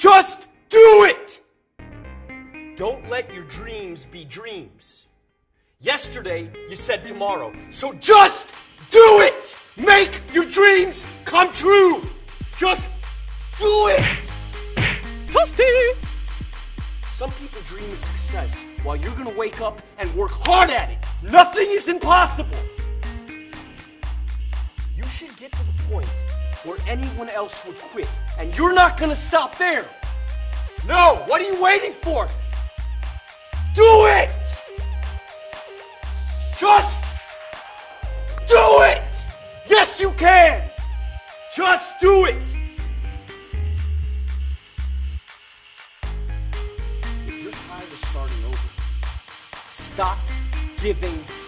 Just do it! Don't let your dreams be dreams. Yesterday, you said tomorrow, so just do it! Make your dreams come true! Just do it! Some people dream of success while you're gonna wake up and work hard at it. Nothing is impossible. You should get to the point where anyone else would quit, and you're not gonna stop there. No, what are you waiting for? Do it! Just do it! Yes, you can! Just do it! If you're tired of starting over, stop giving